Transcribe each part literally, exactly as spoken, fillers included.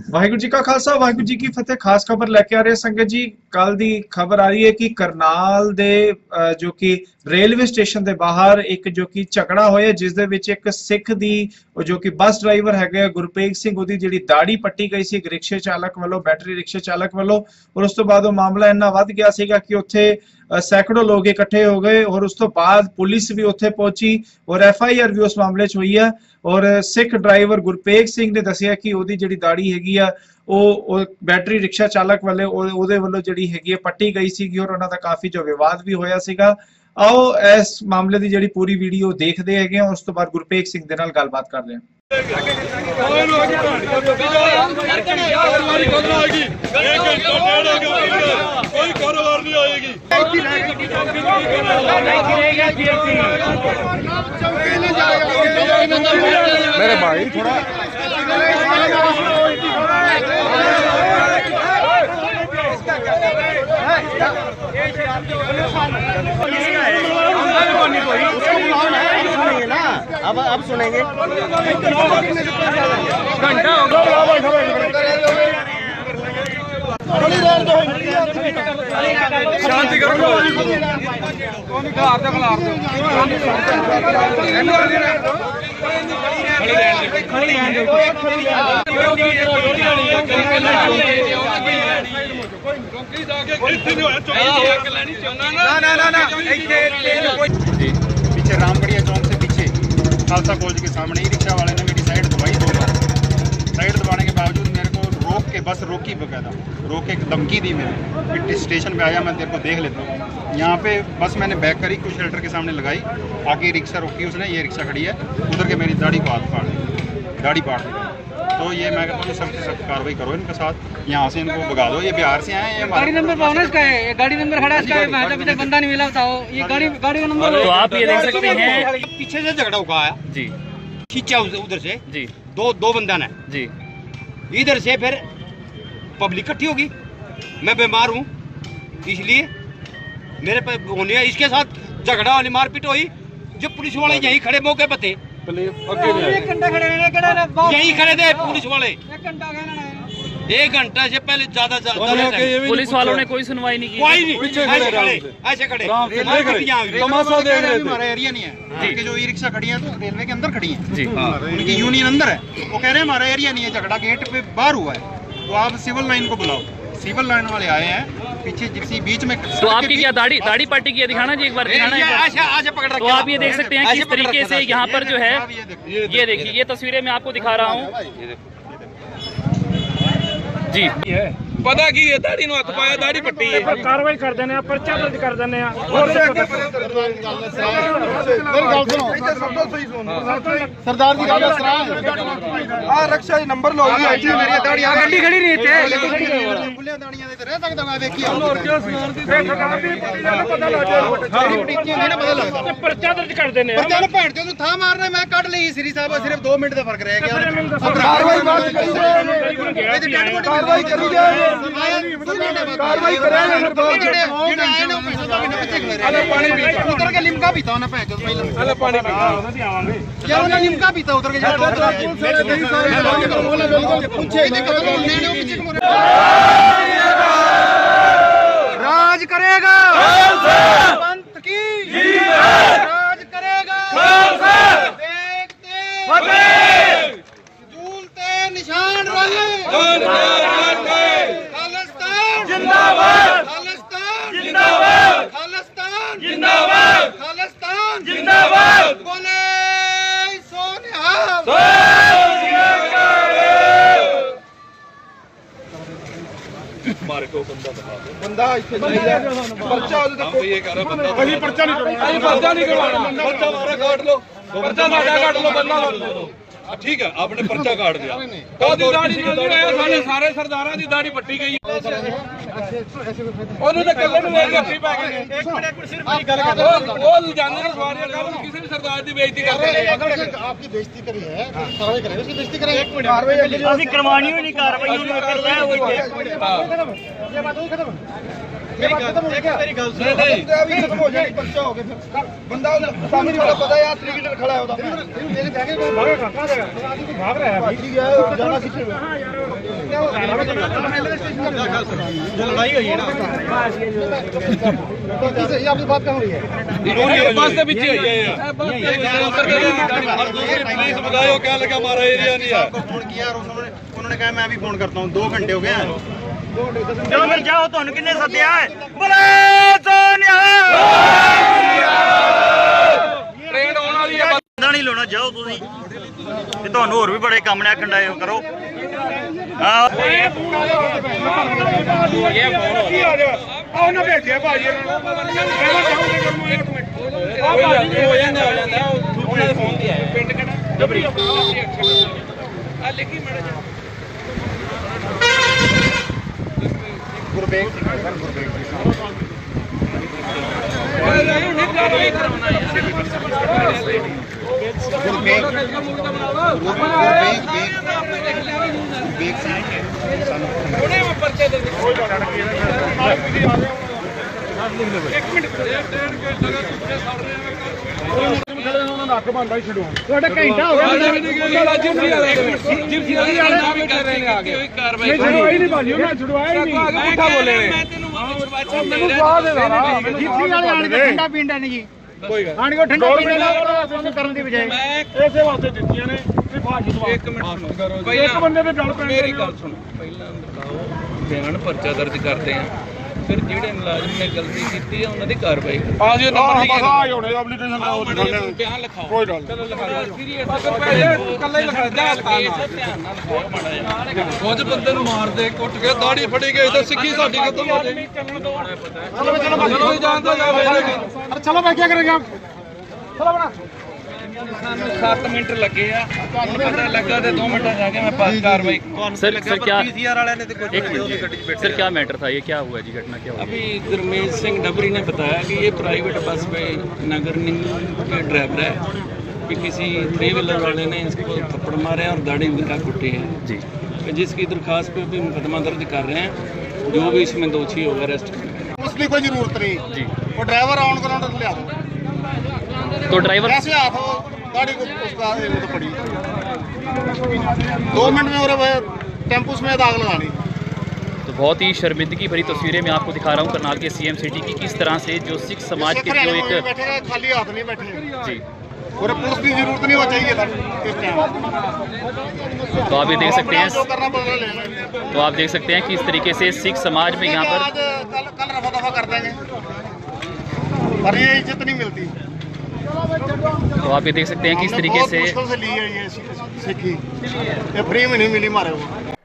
वाहिगुरू जी का खालसा वाहिगुरू जी की फतेह। खास खबर लेके आ रहे हैं संगत जी। कल दी खबर आ रही है कि करनाल दे जो कि रेलवे स्टेशन ਦੇ ਬਾਹਰ ਇੱਕ ਜੋ ਕਿ ਝਗੜਾ ਹੋਇਆ ਜਿਸ ਦੇ ਵਿੱਚ ਇੱਕ ਸਿੱਖ ਦੀ ਜੋ ਕਿ ਬੱਸ ਡਰਾਈਵਰ ਹੈਗਾ ਗੁਰਪ੍ਰੀਤ ਸਿੰਘ ਉਹਦੀ ਜਿਹੜੀ ਦਾੜੀ ਪੱਟੀ ਗਈ ਸੀ ਰਿਕਸ਼ੇ ਚਾਲਕ ਵੱਲੋਂ ਬੈਟਰੀ ਰਿਕਸ਼ੇ ਚਾਲਕ ਵੱਲੋਂ और उस तो बाद वो मामला इन्ना वध गया सीगा कि उत्थे सैकड़ों लोग इकट्ठे हो गए और उस तो बाद पुलिस भी उत्थे पहुंची और एफ आई आर भी उस मामले च हुई है। और सिख ड्राइवर गुरपेग सिंह ने दसिया कि ओदी जिहड़ी दाड़ी हैगी आ ਉਹ बैटरी रिक्शा चालक वाले ਉਹਦੇ ਵੱਲੋਂ ਜਿਹੜੀ ਹੈਗੀ ਹੈ ਪੱਟੀ ਗਈ ਸੀਗੀ और ਉਹਨਾਂ ਦਾ ਕਾਫੀ ਜੋ ਵਿਵਾਦ ਵੀ ਹੋਇਆ ਸੀਗਾ। आओ इस मामले की जिहड़ी पूरी वीडियो देखते हैं और उस तो बाद गुरपेग सिंह दे नाल गलबात करते हैं। मेरे भाई थोड़ा अब अब सुनेंगे घंटा शांति करो पीछे रामगढ़िया चौक से पीछे खालसा कॉलेज के सामने ही रिक्शा वाले ने मेरी साइड दबाई दो बार। साइड दबाने के बावजूद मेरे को रोक के बस रोकी बकायदा रोक के धमकी दी। मेरे फिर स्टेशन पे आया मैं तेरे को देख लेता हूँ। यहाँ पे बस मैंने बैक करी कुछ शेल्टर के सामने लगाई आगे रिक्शा रोकी उसने। ये रिक्शा खड़ी है उधर के मेरी दाढ़ी को हाथ फाड़ दी दाढ़ी फाड़ दी। तो ये मैं कहता हूँ सख्त से सख्त कार्रवाई करो इनके साथ। यहाँ से इनको भगा दो। ये बिहार से आए हैं। गाड़ी नंबर बोनस का है, गाड़ी नंबर खड़ा है इसका है। अभी तक बंदा नहीं मिला। बताओ ये गाड़ी गाड़ी का नंबर। तो आप ये देख सकते हैं पीछे से झगड़ा हुआ है जी, खींचा उधर से जी दो दो बंदा ने जी। इधर से फिर पब्लिक इकट्ठी होगी। मैं बीमार हूँ इसलिए मेरे पे होने इसके साथ झगड़ा वाली मारपीट हुई। जब पुलिस वाले यहीं खड़े मौके पे थे यहीं खड़े थे पुलिस वाले एक घंटा से पहले ज्यादा पुलिस वालों ने कोई सुनवाई नहीं की। कोई नहीं ऐसे खड़े ऐसे खड़े तमाशा देख रहे थे। हमारा एरिया नहीं है कि जो ई रिक्शा खड़ी है तो रेलवे के अंदर खड़ी है जी। उनकी यूनियन अंदर है। वो कह रहे हैं हमारा एरिया नहीं है। झगड़ा गेट पे बाहर हुआ है तो आप सिविल लाइन को बुलाओ। सिविल लाइन वाले आए हैं पीछे जिप्सी बीच में। तो आपकी क्या दाढ़ी दाढ़ी पार्टी की दिखाना जी एक बार दिखाना है। तो आप ये देख सकते हैं किस तरीके से यहाँ पर जो है ये देखिए ये तस्वीरें मैं आपको दिखा रहा हूँ जी। पता की है दाढ़ी नु हथ पाया दाढ़ी पट्टी है कार्रवाई कर देने पर्चा दर्ज कर देने सरदार जी गल आ रक्षा नंबर लो मेरी दाढ़ी गड्डी खड़ी नहीं थे बुलिया दाढ़ियां ते रह सकदा मैं देखी और क्यों सुनार दी पता लग जाए पर्चा दर्ज कर देने पर्चा नु भैन चोद था मारने मैं कट ली श्री साहब सिर्फ दो मिनट दा फर्क रह गया। कार्रवाई कार्रवाई करी जाए कार्रवाई करेंगे पानी उतर के लिमका पीता उन्हें भैन चोद पहले पानी क्या उन्हें लिमका पीता उतर के राज करेगा पंत की राज करेगा देखते झूलते निशान वाले खालिस्तान जिंदाबाद खालिस्तान जिंदाबाद खालिस्तान जिंदाबाद खालिस्तान जिंदाबाद बोले सोनिहाल मारे को बंदा बंदा इत्थे पर्चा देखो ये कह रहा बंदा अभी पर्चा नहीं करवाना अभी पर्चा नहीं करवाना पर्चा मारा काट लो पर्चा मारा काट लो बंदा काट लो ठीक है आपने पर्चा काट दिया कादी दाढ़ी सारे सारे सरदारां दी दाढ़ी पट्टी गई उन्होंने कल्ले नु लेके अपनी पै गए। एक मिनट एक मिनट सिर्फ मेरी गल कर वो जाने ने सवारियां कर किसी भी सरदार दी बेइज्जती करते हैं। आपकी बेइज्जती करी है कार्रवाई करेंगे उसकी बेइज्जती करेंगे। एक मिनट कार्रवाई असि करवानी ही नहीं कार्रवाई उन्होंने करना है वो एक मिनट हां ये बात हो खत्म। मेरी गल सुन नहीं अभी खत्म हो जाएगी पर्चा हो गया फिर बंदा सामने वाला पता है यार थ्री व्हीलर खड़ा है उधर मेरे बैग में भाग कहां गया भाग रहा है भाई जाना किथे हां यार जो लड़ाई हुई है ना तो किसे ये आपकी बात कहां हुई है बस के पीछे हुई है और दूसरी पुलिस बताओ क्या लगा हमारा एरिया नहीं है फोन किया और उन्होंने उन्होंने कहा मैं अभी फोन करता हूं दो घंटे हो गए हैं चलो फिर जाओ ਤੁਹਾਨੂੰ ਕਿੰਨੇ ਸੱਦਿਆ ਹੈ ਬੋਲੇ ਸੋਨਿਆ ਟ੍ਰੇਨ ਆਉਣ ਵਾਲੀ ਹੈ ਬੰਦਾ ਨਹੀਂ ਲਾਉਣਾ ਜਾਓ ਤੁਸੀਂ ਤੇ ਤੁਹਾਨੂੰ ਹੋਰ ਵੀ ਬੜੇ ਕੰਮ ਨੇ ਕੰਡਾਇਓ ਕਰੋ ਹਾਂ ਇਹ ਫੋਨ ਆ ਜਾ ਆਹ ਨਾ ਭੇਜਿਆ ਭਾਜੀ ਇਹਨਾਂ ਨੂੰ ਮੈਂ ਜਾਉਂਗੇ ਕਰਮੋ ਇੱਕ ਮਿੰਟ ਆ ਭਾਜੀ ਹੋ ਜਾਂਦਾ ਹੋ ਜਾਂਦਾ ਉਹਨਾਂ ਦੇ ਫੋਨ ਤੇ ਆਇਆ ਪਿੰਡ ਕਿਹੜਾ ਡਬਰੀ ਆ ਲਿਖੀ ਮੜਾ ਜਾ ਗੁਰਬੇਕ ਸਿੰਘ ਸਰ ਗੁਰਬੇਕ ਸਿੰਘ ਗੁਰਬੇਕ ਗੁਰਬੇਕ ਸਿੰਘ ਸਾਨੂੰ ਉਹਨੇ ਪਰਚੇ ਦੇ ਕੋਈ ਗੱਲ ਨਹੀਂ ਇੱਕ ਮਿੰਟ ਨੱਕ ਬੰਦਾ ਹੀ ਛਡਵਾਉਂ ਤੁਹਾਡਾ ਘੰਟਾ ਹੋ ਗਿਆ ਜਿਪਸੀ ਵਾਲੇ ਜਿਪਸੀ ਵਾਲੇ ਵੀ ਕਰ ਰਹੇ ਨੇ ਆ ਕੇ ਕੋਈ ਕਾਰਵਾਈ ਛਡਵਾਈ ਨਹੀਂ ਭਾਜੀ ਉਹਨਾਂ ਛਡਵਾਇਆ ਹੀ ਨਹੀਂ ਪੁੱਠਾ ਬੋਲੇ ਨੇ ਮੈਂ ਤੈਨੂੰ ਵਾਚਾ ਮੈਨੂੰ ਸਵਾਦ ਦੇ ਜਿਪਸੀ ਵਾਲੇ ਆਣ ਕੇ ਠੰਡਾ ਪੀਂਦਾ ਨਹੀਂ ਜੀ ਕੋਈ ਗੱਲ ਆਣ ਕੇ ਠੰਡਾ ਪੀਂਦਾ ਨਾ ਕਰਨ ਦੀ ਬਜਾਏ ਮੈਂ ਇਸੇ ਵਾਸਤੇ ਦਿੱਤੀਆਂ ਨੇ ਵੀ ਭਾਜੀ ਦਵਾ ਇੱਕ ਮਿੰਟ ਸੁਣੋ ਇੱਕ ਬੰਦੇ ਦੇ ਗੱਲ ਪੈਣੀ ਮੇਰੀ ਗੱਲ ਸੁਣੋ ਪਹਿਲਾਂ ਦਿਖਾਓ ਬਿਆਨ ਪਰਚਾ ਦਰਜ ਕਰਦੇ ਆ ਫਿਰ ਜਿਹੜੇ ਮੁਲਾਜ਼ਮ ਨੇ ਗਲਤੀ ਕੀਤੀ ਹੈ ਉਹਨਾਂ ਦੀ ਕਾਰਵਾਈ ਆ ਜੀ ਨੰਬਰ ਲਿਖਿਆ ਆ ਹੋਣੇ ਐਪਲੀਕੇਸ਼ਨ ਦਾ ਬਿਆਨ ਲਿਖਾਓ ਕੋਈ ਗੱਲ ਚਲੋ ਲਿਖਾ ਸੀਰੀਅਸ ਕੱਲਾ ਹੀ ਲਿਖਾ ਧਿਆਨ ਨਾਲ ਲਿਖਾਓ ਮਾੜਾ ਜਿਹਾ ਕੁਝ ਬੰਦੇ ਨੂੰ ਮਾਰਦੇ ਕੁੱਟ ਕੇ ਦਾੜੀ ਫੜੀ ਗਈ ਤਾਂ ਸਿੱਖੀ ਸਾਡੀ ਖਤਮ ਹੋ ਜਾਏਗੀ ਚਲੋ ਚਲੋ ਚਲੋ ਜਾਣਦਾ ਜਾਵੇ ਅਰੇ ਚਲੋ ਮੈਂ ਕੀ ਕਰੇਗਾ ਚਲੋ ਬਣਾ ਸਾਨੂੰ ਸੱਤ ਮਿੰਟ ਲੱਗੇ ਆ ਤੁਹਾਨੂੰ ਪਤਾ ਲੱਗਾ ਤੇ ਦੋ ਮਿੰਟਾਂ ਜਾ ਕੇ मैं पास कार्रवाई सर सर क्या सर क्या मैटर था ये क्या हुआ जी घटना क्या हुआ अभी गुरमीत सिंह डबरी ने बताया कि ये प्राइवेट बस में नगर निगम के ड्राइवर है कि किसी थ्री व्हीलर वाले ने इसको थप्पड़ मारे और दाढ़ी का कुटी है जी जिसकी दरखास्त पे भी मुकदमा दर्ज कर रहे हैं जो भी इसमें दोषी होगा अरेस्ट उसकी कोई जरूरत नहीं जी वो ड्राइवर ऑन ग्राउंड ले आ दो तो ड्राइवर ऐसे आप गाड़ी को उसका वो तो पड़ी दो मिनट में और टेम्पो में आग लगानी। तो बहुत ही शर्मिंदगी भरी तस्वीरें मैं आपको दिखा रहा हूँ करनाल के सीएम सिटी की किस तरह से जो सिख समाज के जो एक खाली हाथ नहीं बैठे जी और पुलिस की जरूरत नहीं हो चाहिए था इस टाइम तो आप ये देख सकते हैं तो आप देख सकते हैं कि इस तरीके से सिख समाज में यहाँ पर कल कल रफा दफा कर देंगे पर ये इज्जत नहीं मिलती तो आप ये देख सकते हैं कि इस तरीके से मुश्किल से ली है ये सिक्खी ये फ्री में नहीं मिली मारे